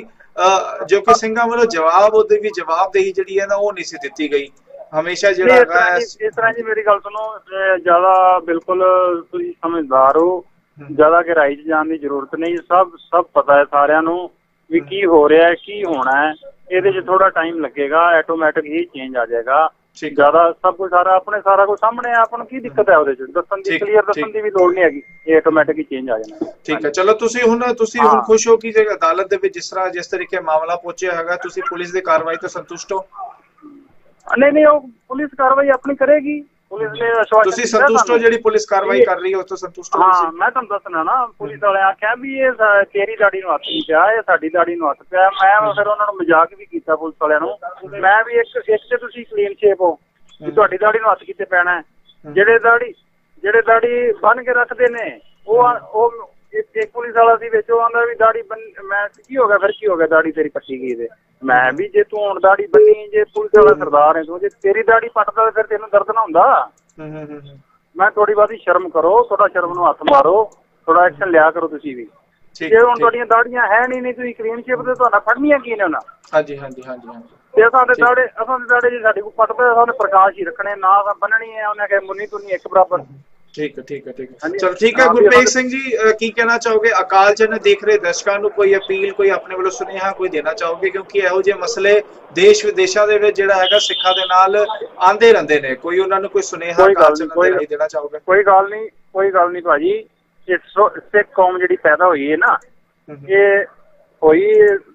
ਜੋ ਕਿ ਸਿੰਘਾਂ ਵੱਲੋਂ ਜਵਾਬ ਉਹਦੇ ਵੀ ਜਵਾਬਦੇਹੀ ਜਿਹੜੀ ਹੈ ਨਾ ਉਹ ਨਹੀਂ ਸੀ ਦਿੱਤੀ ਗਈ ਹਮੇਸ਼ਾ। ਜਿਹੜਾ ਇਸ ਤਰ੍ਹਾਂ ਜੀ ਮੇਰੀ ਗੱਲ ਸੁਣੋ, ਜ਼ਿਆਦਾ ਬਿਲਕੁਲ ਤੁਸੀਂ ਸਮਝਦਾਰ ਹੋ, ਜ਼ਿਆਦਾ ਗਹਿਰਾਈ ਚ ਜਾਣ ਦੀ ਜ਼ਰੂਰਤ ਨਹੀਂ, ਸਭ ਸਭ ਪਤਾ ਹੈ ਸਾਰਿਆਂ ਨੂੰ ਵੀ ਕੀ ਹੋ ਰਿਹਾ ਹੈ, ਕੀ ਹੋਣਾ ਹੈ। ਇਹਦੇ ਚ ਥੋੜਾ ਟਾਈਮ ਲੱਗੇਗਾ, ਆਟੋਮੈਟਿਕ ਹੀ ਚੇਂਜ ਆ ਜਾਏਗਾ। ਜ਼ਿਆਦਾ ਸਭ ਕੁਝ ਸਾਰਾ ਆਪਣੇ ਸਾਰਾ ਕੁਝ ਸਾਹਮਣੇ ਆ, ਆਪਾਂ ਨੂੰ ਕੀ ਦਿੱਕਤ ਹੈ ਉਹਦੇ ਚ ਦੱਸਣ ਦੀ, ਕਲੀਅਰ ਦੱਸਣ ਦੀ ਵੀ ਲੋੜ ਨਹੀਂ ਹੈਗੀ, ਇਹ ਆਟੋਮੈਟਿਕ ਹੀ ਚੇਂਜ ਆ ਜਾਣਾ। ਠੀਕ ਹੈ, ਚਲੋ ਤੁਸੀਂ ਹੁਣ ਤੁਸੀਂ ਹੁਣ ਖੁਸ਼ ਹੋ ਕਿ ਜੇ ਅਦਾਲਤ ਦੇ ਵਿੱਚ ਜਿਸ ਤਰ੍ਹਾਂ ਜਿਸ ਤਰੀਕੇ ਮਾਮਲਾ ਪਹੁੰਚਿਆ ਹੈਗਾ, ਤੁਸੀਂ ਪੁਲਿਸ ਦੀ ਕਾਰਵਾਈ ਤੋਂ ਸੰਤੁਸ਼ਟ ਹੋ? ਨਹੀਂ ਨਹੀਂ, ਉਹ ਪੁਲਿਸ ਕਾਰਵਾਈ ਆਪਣੀ ਕਰੇਗੀ, ਪੁਲਿਸ ਨੇ ਆਸ਼ਵਾਸਨ ਤੁਸੀਂ ਸੰਤੁਸ਼ਟ ਹੋ ਜਿਹੜੀ ਪੁਲਿਸ ਕਾਰਵਾਈ ਕਰ ਰਹੀ ਹੈ ਉਸ ਤੋਂ ਸੰਤੁਸ਼ਟ ਹੋ? ਹਾਂ ਮੈਂ ਤੁਹਾਨੂੰ ਦੱਸਣਾ ਨਾ, ਪੁਲਿਸ ਵਾਲੇ ਆਖਿਆ ਵੀ ਇਹ ਤੇਰੀ ਦਾੜੀ ਨੂੰ ਹੱਥ ਨਹੀਂ ਪਿਆ, ਇਹ ਸਾਡੀ ਦਾੜੀ ਨੂੰ ਹੱਥ ਪਿਆ। ਮੈਂ ਫਿਰ ਉਹਨਾਂ ਨੂੰ ਮਜ਼ਾਕ ਵੀ ਕੀਤਾ ਪੁਲਿਸ ਵਾਲਿਆਂ ਨੂੰ, ਮੈਂ ਵੀ ਇੱਕ ਇੱਕ ਤੇ ਤੁਸੀਂ ਕਲੀਨ ਸ਼ੇਪ ਹੋ ਵੀ ਤੁਹਾਡੀ ਦਾੜੀ ਨੂੰ ਹੱਥ ਕਿੱਥੇ ਪੈਣਾ। ਜਿਹੜੇ ਦਾੜੀ ਜਿਹੜੇ ਦਾੜੀ ਬੰਨ ਕੇ ਰੱਖਦੇ ਨੇ ਉਹ ਉਹ ਇੱਕ ਪੁਲਿਸ ਵਾਲਾ ਸੀ ਵਿੱਚ, ਉਹ ਆਂਦਾ ਵੀ ਦਾੜੀ ਬੰਨ, ਮੈਂ ਕੀ ਹੋ ਗਿਆ ਫਿਰ ਕੀ ਹੋ ਗਿਆ ਦਾੜੀ ਤੇਰੀ ਪੱਟੀ ਗਈ ਤੇ ਮੈਂ ਵੀ ਜੇ ਤੂੰ ਹੁਣ ਦਾੜੀ ਬੰਨੀ, ਜੇ ਪੁਲਿਸ ਵਾਲਾ ਸਰਦਾਰ ਹੈ ਤੂੰ, ਜੇ ਤੇਰੀ ਦਾੜੀ ਪੱਟਦਾ ਫਿਰ ਤੈਨੂੰ ਦਰਦ ਨਾ ਹੁੰਦਾ। ਮੈਂ ਥੋੜੀ ਬਹੁਤੀ ਸ਼ਰਮ ਕਰੋ, ਥੋੜਾ ਸ਼ਰਮ ਨੂੰ ਹੱਥ ਮਾਰੋ, ਥੋੜਾ ਐਕਸ਼ਨ ਲਿਆ ਕਰੋ ਤੁਸੀਂ ਵੀ। ਜੇ ਹੁਣ ਤੁਹਾਡੀਆਂ ਦਾੜੀਆਂ ਹੈ ਨਹੀਂ, ਨਹੀਂ ਤੁਸੀਂ ਕਲੀਨ ਸ਼ੇਪ ਤੇ ਤੁਹਾਡਾ ਫੜਨੀਆਂ ਕੀ ਨੇ ਉਹਨਾਂ? ਹਾਂਜੀ ਹਾਂਜੀ ਹਾਂਜੀ ਹਾਂਜੀ। ਤੇ ਅਸਾਂ ਦੇ ਦਾੜੇ ਅਸਾਂ ਦੇ ਦਾੜੇ ਜੇ ਸਾਡੇ ਕੋਲ ਪੱਟਦੇ ਉਹਨਾਂ ਨੇ ਪ੍ਰਕਾਸ਼ ਹੀ ਰੱਖਣੇ, ਨਾ ਬੰਨਣੀ ਹੈ ਉਹਨੇ ਕਹੇ ਮੁੰਨੀ ਤੁੰਨੀ ਇੱਕ ਬਰਾਬਰ। ਠੀਕ ਹੈ ਠੀਕ ਹੈ ਠੀਕ ਹੈ ਚਲੋ ਠੀਕ ਹੈ। ਗੁਰਪ੍ਰੀਤ ਸਿੰਘ ਜੀ ਕੀ ਕਹਿਣਾ ਚਾਹੋਗੇ? ਅਕਾਲ ਚੈਨਲ ਦੇਖ ਰਹੇ ਦਰਸ਼ਕਾਂ ਨੂੰ ਕੋਈ ਅਪੀਲ, ਕੋਈ ਆਪਣੇ ਵੱਲੋਂ ਸੁਨੇਹਾ ਕੋਈ ਦੇਣਾ ਚਾਹੋਗੇ? ਕਿਉਂਕਿ ਇਹੋ ਜਿਹੇ ਮਸਲੇ ਦੇਸ਼ ਵਿਦੇਸ਼ਾਂ ਦੇ ਵਿੱਚ ਜਿਹੜਾ ਹੈਗਾ ਸਿੱਖਾਂ ਦੇ ਨਾਲ ਆਂਦੇ ਰਹਿੰਦੇ ਨੇ, ਕੋਈ ਉਹਨਾਂ ਨੂੰ ਕੋਈ ਸੁਨੇਹਾ ਅਕਾਲ ਚੈਨਲ ਦੇ ਰਾਹੀਂ ਦੇਣਾ ਚਾਹੋਗੇ? ਕੋਈ ਗੱਲ ਨਹੀਂ ਕੋਈ ਗੱਲ ਨਹੀਂ ਭਾਜੀ, ਇਹ ਸਿੱਖ ਕੌਮ ਜਿਹੜੀ ਪੈਦਾ ਹੋਈ ਹੈ ਨਾ, ਇਹ ਹੋਈ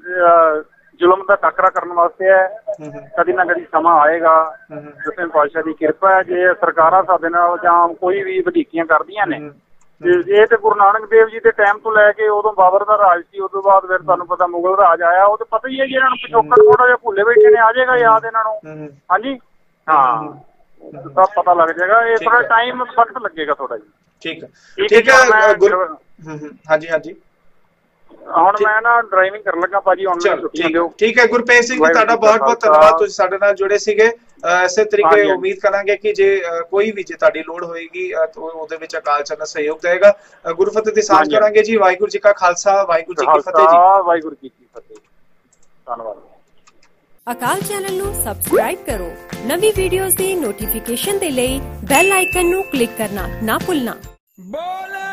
ਜ਼ੁਲਮ ਦਾ ਟਾਕਰਾ ਕਰਨ ਵਾਸਤੇ ਹੈ। ਕਦੀ ਨਾ ਕਦੀ ਸਮਾਂ ਆਏਗਾ, ਦਸਵੇਂ ਪਾਤਸ਼ਾਹ ਦੀ ਕਿਰਪਾ ਹੈ। ਜੇ ਸਰਕਾਰਾਂ ਸਾਡੇ ਨਾਲ ਜਾਂ ਕੋਈ ਵੀ ਵਧੀਕੀਆਂ ਕਰਦੀਆਂ ਨੇ, ਇਹ ਤੇ ਗੁਰੂ ਨਾਨਕ ਦੇਵ ਜੀ ਦੇ ਟਾਈਮ ਤੋਂ ਲੈ ਕੇ ਉਦੋਂ ਬਾਬਰ ਦਾ ਰਾਜ ਸੀ, ਉਦੋਂ ਬਾਅਦ ਫਿਰ ਤੁਹਾਨੂੰ ਪਤਾ ਮੁਗਲ ਰਾਜ ਆਇਆ, ਉਹ ਤਾਂ ਪਤਾ ਹੀ ਹੈ ਜੀ। ਇਹਨਾਂ ਨੂੰ ਪਿਛੋਕੜ ਥੋੜਾ ਜਿਹਾ ਭੁੱਲੇ ਬੈਠੇ ਨੇ, ਆ ਜਾਏਗਾ ਯਾਦ ਇਹਨਾਂ ਨੂੰ। ਹਾਂਜੀ ਹਾਂ ਸਭ ਪਤਾ ਲੱਗ ਜਾਏਗਾ, ਇਹ ਥੋੜਾ ਟਾਈਮ ਵਕਤ ਲੱਗੇਗਾ ਥੋੜਾ ਜੀ। ਠੀਕ ਹੈ ਠੀਕ ਹੈ ਹਾਂਜੀ ਹਾਂਜੀ। ਹੁਣ ਮੈਂ ਨਾ ਡਰਾਈਵਿੰਗ ਕਰਨ ਲੱਗਾ ਭਾਜੀ, ਹੁਣ ਛੁੱਟੀ ਦਿਓ। ਠੀਕ ਹੈ ਗੁਰਪ੍ਰੀਤ ਸਿੰਘ ਜੀ, ਤੁਹਾਡਾ ਬਹੁਤ ਬਹੁਤ ਧੰਨਵਾਦ, ਤੁਸੀਂ ਸਾਡੇ ਨਾਲ ਜੁੜੇ ਸੀਗੇ। ਇਸੇ ਤਰੀਕੇ ਉਮੀਦ ਕਰਾਂਗੇ ਕਿ ਜੇ ਕੋਈ ਵੀ ਜੇ ਤੁਹਾਡੀ ਲੋੜ ਹੋਏਗੀ ਉਹਦੇ ਵਿੱਚ ਅਕਾਲ ਚੈਨਲ ਸਹਿਯੋਗ ਦੇਗਾ। ਗੁਰੂ ਫਤਿਹ ਦੀ ਸਾਂਝ ਕਰਾਂਗੇ ਜੀ। ਵਾਹਿਗੁਰੂ ਜੀ ਕਾ ਖਾਲਸਾ, ਵਾਹਿਗੁਰੂ ਜੀ ਕੀ ਫਤਿਹ ਜੀ। ਵਾਹਿਗੁਰੂ ਜੀ ਕੀ ਫਤਿਹ। ਧੰਨਵਾਦ। ਅਕਾਲ ਚੈਨਲ ਨੂੰ ਸਬਸਕ੍ਰਾਈਬ ਕਰੋ। ਨਵੀਂ ਵੀਡੀਓਜ਼ ਦੀ ਨੋਟੀਫਿਕੇਸ਼ਨ ਦੇ ਲਈ ਬੈਲ ਆਈਕਨ ਨੂੰ ਕਲਿੱਕ ਕਰਨਾ ਨਾ ਭੁੱਲਣਾ।